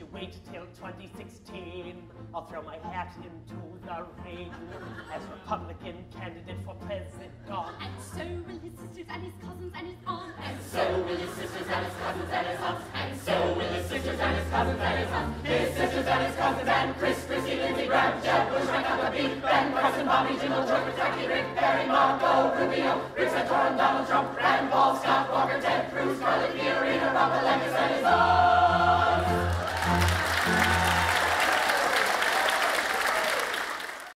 wait till 2016. I'll throw my hat into the ring as Republican candidate for president. And so will his sisters and his cousins and his aunts. And so will his sisters and his cousins and his aunts. And so will his sisters and his cousins and his aunts. His sisters and his cousins and Chris